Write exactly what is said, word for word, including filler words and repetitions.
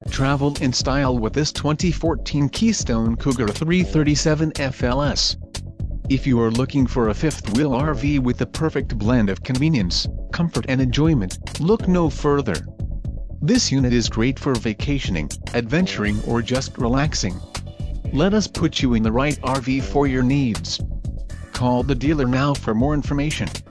Travel in style with this twenty fourteen Keystone Cougar three thirty-seven F L S. If you are looking for a fifth-wheel R V with the perfect blend of convenience, comfort and enjoyment, look no further. This unit is great for vacationing, adventuring or just relaxing. Let us put you in the right R V for your needs. Call the dealer now for more information.